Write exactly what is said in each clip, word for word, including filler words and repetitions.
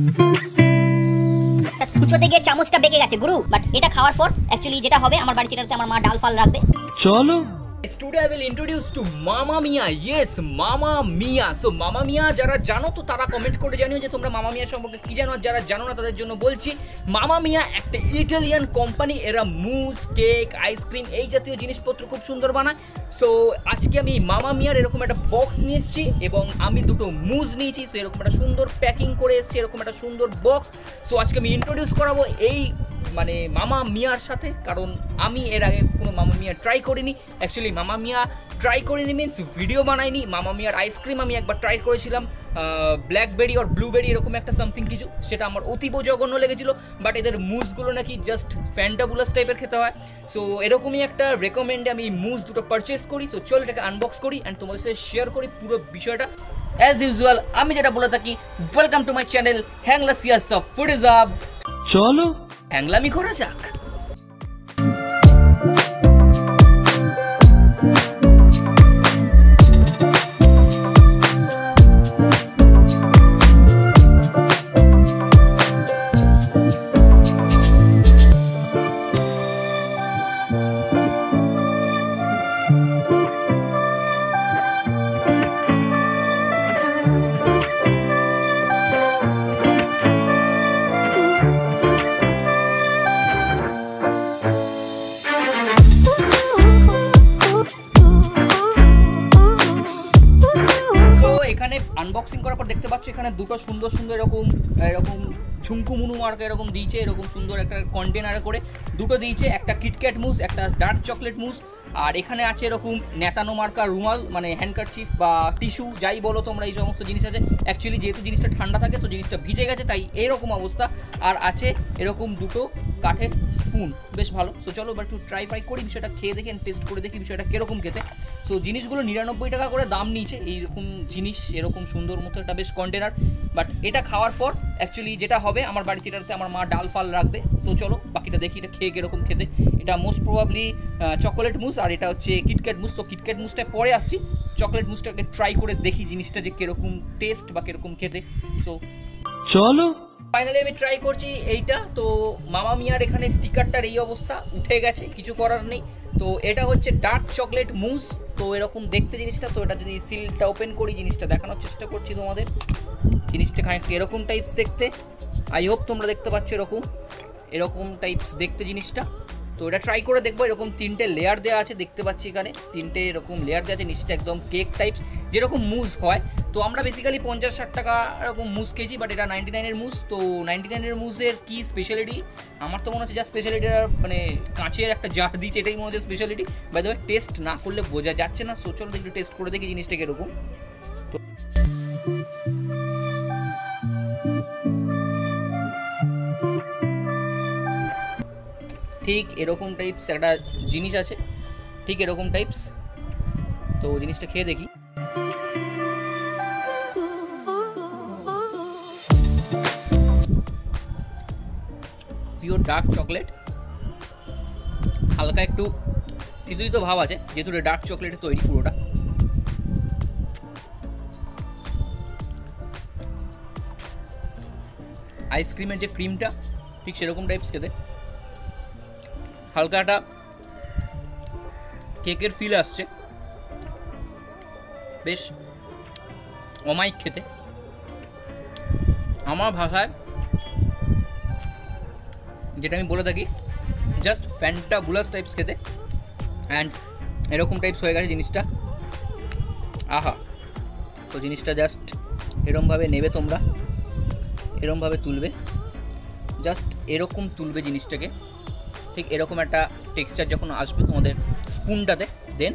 কুচোতে গিয়ে চামচটা বেঁকে গেছে গুরু, বাট এটা খাওয়ার পর অ্যাকচুয়ালি যেটা হবে, আমার বাড়িতে এটাতে আমার মা ডাল ফাল রাখবে। চলো Today I will introduce to Mamma Mia. Yes, Mamma Mia. So Mamma Mia যারা জানো তো তারা কমেন্ট করে জানিও যে তোমরা Mamma Mia সম্পর্কে কি জানো, আর যারা জানো না তাদের জন্য বলছি। Mamma Mia একটা ইটালিয়ান কোম্পানি, এরা মুজ, কেক, আইসক্রিম এই জাতীয় জিনিসপত্র খুব সুন্দর বানায়। সো আজকে আমি Mamma Miaর এরকম একটা বক্স নিয়ে এসেছি এবং আমি দুটো মুজ নিয়েছি। সো এরকম একটা সুন্দর প্যাকিং করে এসেছি, এরকম একটা সুন্দর বক্স। সো আজকে আমি ইন্ট্রোডিউস করাবো এই মানে Mamma Miaর সাথে, কারণ আমি এর আগে কোনো Mamma Mia ট্রাই করিনি। অ্যাকচুয়ালি Mamma Mia ট্রাই করিনি মিনস ভিডিও বানাইনি। Mamma Miaর আইসক্রিম আমি একবার ট্রাই করেছিলাম, ব্ল্যাকবেরি আর ব্লুবেরি এরকম একটা সামথিং কিছু, সেটা আমার অতীব জঘন্য লেগেছিলো। বাট এদের মুজগুলো নাকি জাস্ট ফ্যান্টাবুলাস টাইপের খেতে হয়। সো এরকমই একটা রেকমেন্ডে আমি মুজ দুটো পারচেস করি। তো চল এটাকে আনবক্স করি অ্যান্ড তোমাদের সাথে শেয়ার করি পুরো বিষয়টা। অ্যাজ ইউজুয়াল আমি যেটা বলে থাকি, ওয়েলকাম টু মাই চ্যানেল হ্যাংলাসিয়াস অফ ফুডিজম। চলো হ্যাংলামি করা যাক। এখানে আনবক্সিং করার পর দেখতে পাচ্ছ এখানে দুটো সুন্দর সুন্দর এরকম এরকম ঝুমকু মুনু মার্কা এরকম দিয়েছে, এরকম সুন্দর একটা কন্টেনারে করে দুটো দিয়েছে, একটা কিটক্যাট মুস, একটা ডার্ক চকলেট মুস, আর এখানে আছে এরকম নেতানো মার্কা রুমাল মানে হ্যান্ডকারচিফ বা টিস্যু যাই বলো তোমরা, এই সমস্ত জিনিস আছে। অ্যাকচুয়ালি যেহেতু জিনিসটা ঠান্ডা থাকে সো জিনিসটা ভিজে গেছে, তাই এরকম অবস্থা। আর আছে এরকম দুটো কাঠের স্পুন, বেশ ভালো। সো চলো এবার একটু ট্রাই ফ্রাই করি, বিষয়টা খেয়ে দেখি, টেস্ট করে দেখি বিষয়টা কীরকম খেতে। সো জিনিসগুলো নিরানব্বই টাকা করে দাম নিয়েছে এইরকম জিনিস, এরকম সুন্দর মতো একটা বেশ কন্টেনার। বাট এটা খাওয়ার পর অ্যাকচুয়ালি যেটা হবে, আমার বাড়িতে এটাতে আমার মা ডাল ফাল রাখবে। সো চলো বাকিটা দেখি এটা খেয়ে কীরকম খেতে। এটা মোস্ট প্রবাবলি চকোলেট মুস আর এটা হচ্ছে কিটক্যাট মুস। তো কিটক্যাট মুসটা পরে আসছি, চকলেট মুসটাকে ট্রাই করে দেখি জিনিসটা যে কীরকম টেস্ট বা কীরকম খেতে। সো চলো ফাইনালি আমি ট্রাই করছি এইটা। তো Mamma Miaর এখানে স্টিকারটার এই অবস্থা, উঠে গেছে, কিছু করার নেই। তো এটা হচ্ছে ডার্ক চকলেট মুস। তো এরকম দেখতে জিনিসটা। তো এটা যদি সিলটা ওপেন করি, জিনিসটা দেখানোর চেষ্টা করছি তোমাদের। জিনিসটা খানিকটা এরকম টাইপস দেখতে, আই হোপ তোমরা দেখতে পাচ্ছ এরকম এরকম টাইপস দেখতে জিনিসটা। তো এটা ট্রাই করে দেখবো। এরকম তিনটে লেয়ার দেওয়া আছে, দেখতে পাচ্ছি এখানে তিনটে এরকম লেয়ার দেওয়া আছে। নিচটা একদম কেক টাইপস যেরকম মুজ হয়। তো আমরা বেসিক্যালি পঞ্চাশ ষাট টাকা এরকম মুজ খেয়েছি, বাট এটা নাইনটি নাইনের মুজ। তো নাইনটি নাইনের মুজের কী স্পেশালিটি, আমার তো মনে হচ্ছে যা স্পেশালিটিটা মানে কাঁচের একটা জার দিচ্ছে, এটাই মনে হচ্ছে speciality. By the way taste না করলে বোঝা যাচ্ছে না। সো চলো একটু টেস্ট করে দেখি জিনিসটা কীরকম। তো ঠিক এরকম টাইপস একটা জিনিস আছে, ঠিক এরকম টাইপস। তো জিনিসটা খেয়ে দেখি। পিওর ডার্ক চকলেট, হালকা একটু তিতো তিতো ভাব আছে যেহেতু ডার্ক চকলেটের তৈরি পুরোটা। আইসক্রিমের যে ক্রিমটা ঠিক সেরকম টাইপস খেতে, হালকা একটা কেকের ফিল আসছে, বেশ অমায়িক খেতে। আমার ভাষায় যেটা আমি বলে থাকি, জাস্ট ফ্যান্টাবুলাস টাইপস খেতে। অ্যান্ড এরকম টাইপস হয়ে গেছে জিনিসটা, আহা। তো জিনিসটা জাস্ট এরমভাবে নেবে তোমরা, এরমভাবে তুলবে, জাস্ট এরকম তুলবে জিনিসটাকে। ঠিক এরকম একটা টেক্সচার যখন আসবে তোমাদের স্পুনটাতে, দেন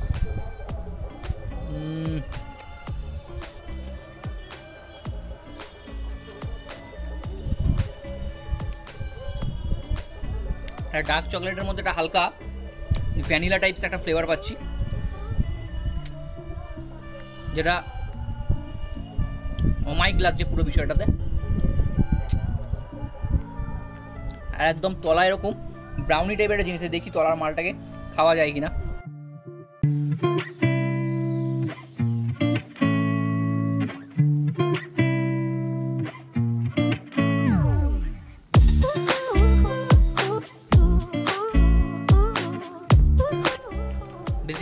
ডার্ক চকলেটের মধ্যে একটা হালকা ভ্যানিলা টাইপস একটা ফ্লেভার পাচ্ছি, যেটা অমায়িক লাগছে পুরো বিষয়টাতে। আর একদম তলা এরকম ব্রাউনি টাইপের একটা জিনিস, দেখি তলার মালটাকে খাওয়া যায় কিনা।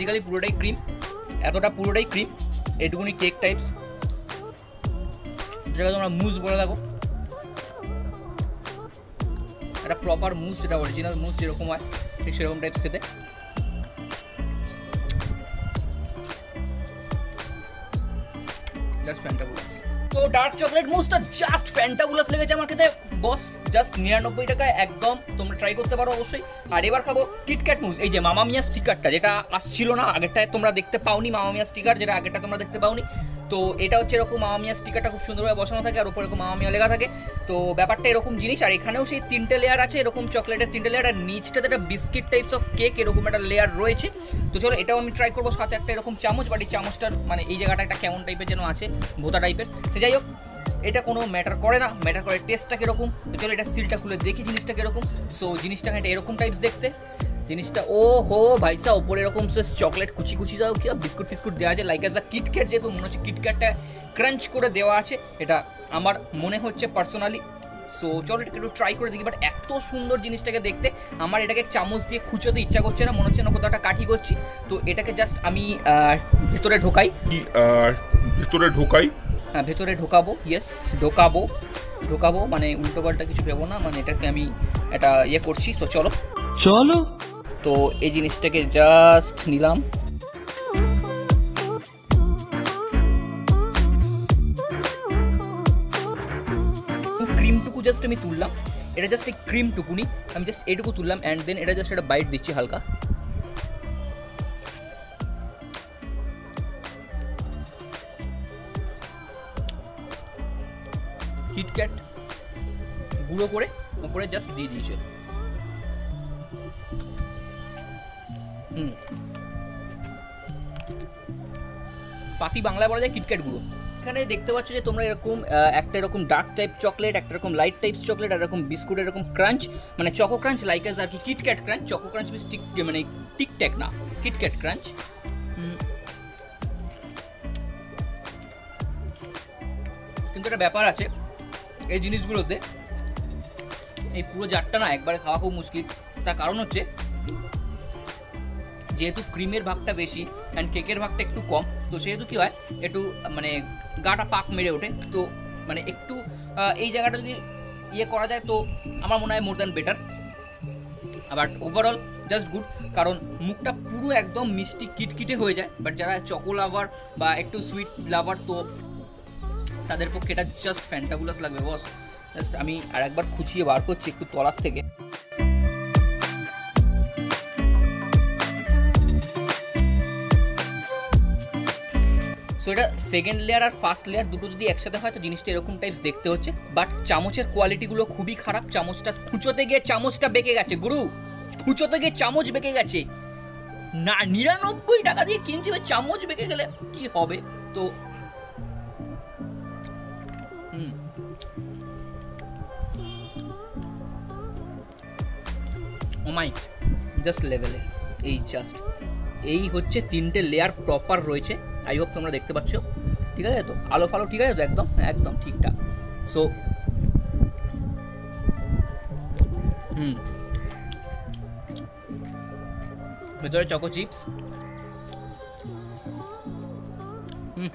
বেসিক্যালি পুরোটাই ক্রিম, এতটা পুরোটাই ক্রিম, এটুকুনি কেক টাইপস, যেটা তোমরা মুজ বলে থাকো। একটা প্রপার মুজ, যেটা অরিজিনাল মুজ যেরকম হয় ঠিক সেরকম টাইপস খেতে। Just fantabulous. তো ডার্ক চকলেট মুজটা জাস্ট ফ্যান্টাবুলাস লেগেছে আমার খেতে বস, জাস্ট নিরানব্বই টাকায় একদম তোমরা ট্রাই করতে পারো অবশ্যই। আর এবার খাবো কিটক্যাট মুজ, এই যে মামা মিয়া স্টিকারটা যেটা আসছিল না আগেরটায়, তোমরা দেখতে পাওনি মামা মিয়া স্টিকার, যেটা আগেরটা তোমরা দেখতে পাওনি। তো এটা হচ্ছে এরকম মামা মিয়া স্টিকারটা খুব সুন্দরভাবে বসানো থাকে আর উপরে এরকম মামা মিয়া লেখা থাকে। তো ব্যাপারটা এরকম জিনিস, আর এখানেও সেই তিনটে লেয়ার আছে, এরকম চকলেটের তিনটে লেয়ার, আর নিচটাতে একটা বিস্কিট টাইপস অফ কেক এরকম একটা লেয়ার রয়েছে। তো চলো এটাও আমি ট্রাই করবো, সাথে একটা এরকম চামচ, বাট এই চামচটার মানে এই জায়গাটা একটা কেমন টাইপের যেন আছে, ভোতা টাইপের। সে যাই হোক, এটা কোনো ম্যাটার করে না, ম্যাটার করে টেস্টটা কীরকম। তো চলো এটা সিলটা খুলে দেখি জিনিসটা কীরকম। সো জিনিসটা এটা এরকম টাইপস দেখতে, জিনিসটা ও হো ভাইসা, ওপরে এরকম চকলেট কুচি কুচি যাও কি বিস্কুট ফিস্কুট দেওয়া আছে, লাইক অ্যাজ আ কিটক্যাট, যেহেতু মনে হচ্ছে কিটক্যাটটা ক্রাঞ্চ করে দেওয়া আছে, এটা আমার মনে হচ্ছে পার্সোনালি। সো চলো এটাকে একটু ট্রাই করে দেখি। বাট এত সুন্দর জিনিসটাকে দেখতে, আমার এটাকে চামচ দিয়ে খুঁচোতে ইচ্ছা করছে না, মনে হচ্ছে না কোথাও একটা কাঠি করছি। তো এটাকে জাস্ট আমি ভেতরে ঢোকাই, ভেতরে ঢোকাই হ্যাঁ ভেতরে ঢোকাবো, ইয়েস ঢোকাবো ঢোকাবো মানে উল্টো পাল্টা কিছু ভেবো না, মানে এটাকে আমি এটা ইয়ে করছি। তো চলো চলো। তো এই জিনিসটাকে জাস্ট নিলাম, ক্রিমটুকু জাস্ট আমি তুললাম, এটা জাস্ট এই ক্রিমটুকুনি আমি জাস্ট এইটুকু তুললাম, অ্যান্ড দেন এটা জাস্ট একটা বাইট দিচ্ছি হালকা। কিটক্যাট গুঁড়ো করে উপরে জাস্ট দিয়ে দিয়েছে। হুম, পাতি বাংলায় বলা যায় কিটক্যাট গুঁড়ো। এখানে দেখতে পাচ্ছ যে তোমরা এরকম একটা এরকম ডার্ক টাইপ চকলেট, একটা এরকম লাইট টাইপ চকলেট, আর এরকম বিস্কুট এরকম ক্রাঞ্চ, মানে চকো ক্রাঞ্চ লাইক অ্যাজ আর কি KitKat crunch, choco crunch mistake মানে টিকট্যাক না, কিটক্যাট ক্রাঞ্চ। কিন্তু একটা ব্যাপার আছে এই জিনিসগুলোতে, এই পুরো জারটা না একবারে খাওয়া খুব মুশকিল। তার কারণ হচ্ছে যেহেতু ক্রিমের ভাগটা বেশি অ্যান্ড কেকের ভাগটা একটু কম, তো সেহেতু কী হয় একটু মানে গাটা পাক মেরে ওঠে। তো মানে একটু এই জায়গাটা যদি ইয়ে করা যায় তো আমার মনে হয় more than better. But overall just good, কারণ মুখটা পুরো একদম মিষ্টি কিটকিটে হয়ে যায়। বাট যারা চকো লাভার বা একটু সুইট লাভার, তো তাদের পক্ষে এটা জাস্ট ফ্যান্টাবুলাস লাগবে বস। জাস্ট আমি আর একবার খুঁচিয়ে বার করছি একটু তলার থেকে। সো এটা সেকেন্ড লেয়ার আর ফার্স্ট লেয়ার দুটো যদি একসাথে হয় তো জিনিসটা এরকম টাইপস দেখতে হচ্ছে। বাট চামচের কোয়ালিটিগুলো খুবই খারাপ, চামচটা খুঁচোতে গিয়ে চামচটা বেঁকে গেছে গুরু, খুঁচোতে গিয়ে চামচ বেঁকে গেছে না। নিরানব্বই টাকা দিয়ে কিনছি, চামচ বেঁকে গেলে কি হবে? তো হুম ও মাই জাস্ট লেভেলে, এই জাস্ট এই হচ্ছে তিনটে লেয়ার প্রপার রয়েছে। আই হোপ তোমরা দেখতে পাচ্ছ, ঠিক আছে তো? আলো ফালো ঠিক আছে তো? একদম একদম ঠিকঠাক। সো হুম ভেতরে choco chips, hmm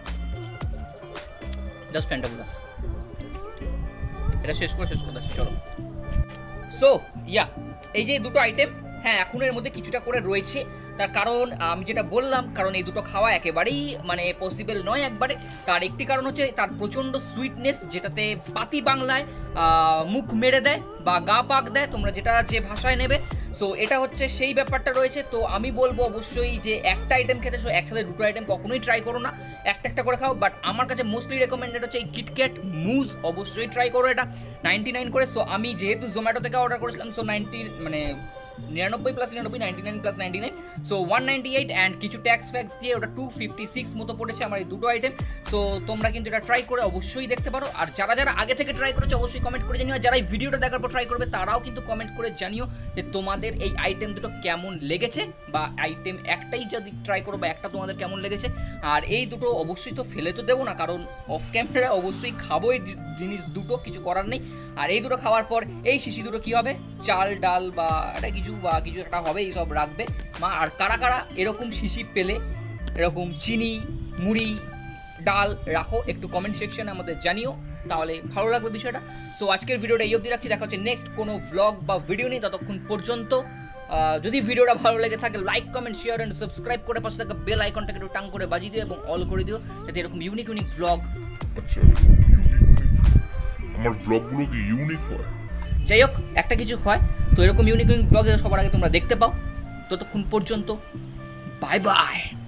just fantabulous. এটা শেষ করে শেষ করতে আসছি, চলো। সো ইয়া এই যে দুটো আইটেম, হ্যাঁ এখন এর মধ্যে কিছুটা করে রয়েছে, তার কারণ আমি যেটা বললাম, কারণ এই দুটো খাওয়া একেবারেই মানে পসিবল নয় একবারে। তার একটি কারণ হচ্ছে তার প্রচণ্ড সুইটনেস, যেটাতে পাতি বাংলায় মুখ মেরে দেয় বা গা পাক দেয়, তোমরা যেটা যে ভাষায় নেবে। সো এটা হচ্ছে সেই ব্যাপারটা রয়েছে। তো আমি বলবো অবশ্যই যে একটা আইটেম খেতে, সো একসাথে দুটো আইটেম কখনোই ট্রাই করো না, একটা একটা করে খাও। বাট আমার কাছে মোস্টলি রেকমেন্ডেড হচ্ছে এই কিটক্যাট মুজ, অবশ্যই ট্রাই করো এটা নাইনটি নাইন করে। সো আমি যেহেতু জোম্যাটো থেকে অর্ডার করেছিলাম, সো নাইনটি মানে নিরানব্বই প্লাস নিরানব্বই, ninety nine plus ninety nine, so one ninety eight and কিছু ট্যাক্স ফ্যাক্স দিয়ে ওটা টু ফিফটি সিক্স মতো পড়েছে আমার এই দুটো আইটেম। সো তোমরা কিন্তু এটা ট্রাই করে অবশ্যই দেখতে পারো। আর যারা যারা আগে থেকে ট্রাই করেছে অবশ্যই কমেন্ট করে জানিও, যারা এই ভিডিওটা দেখার পর ট্রাই করবে তারাও কিন্তু কমেন্ট করে জানিও যে তোমাদের এই আইটেম দুটো কেমন লেগেছে, বা আইটেম একটাই যদি ট্রাই করো বা একটা তোমাদের কেমন লেগেছে। আর এই দুটো অবশ্যই তো ফেলে তো দেবো না, কারণ অফ ক্যামেরা অবশ্যই খাবো এই জিনিস দুটো, কিছু করার নেই। আর এই দুটো খাওয়ার পর এই শিশি দুটো কী হবে, চাল ডাল বা একটা কিছু বা কিছু একটা হবে, এই সব রাখবে মা। আর আর কারা কারা এরকম শিশি পেলে এরকম চিনি মুড়ি ডাল রাখো একটু কমেন্ট সেকশনে আমাদের জানিও, তাহলে ভালো লাগবে বিষয়টা। সো আজকের ভিডিওটা এই অবধি রাখছি, দেখা হচ্ছে নেক্সট কোনো ব্লগ বা ভিডিও নিয়ে। ততক্ষণ পর্যন্ত যদি ভিডিওটা ভালো লেগে থাকে like comment share and subscribe করে পাশে থাকা বেল আইকনটাকে একটু টাং করে বাজিয়ে দিও এবং অল করে দিও, যাতে এরকম ইউনিক ইউনিক ব্লগ। আচ্ছা ইউনিক, আমার ব্লগগুলো কি ইউনিক হয়? যাই হোক একটা কিছু হয় তো এরকম ইউনিক ইউনিক ব্লগ সবার আগে তোমরা দেখতে পাও। ততক্ষণ পর্যন্ত বাই বাই।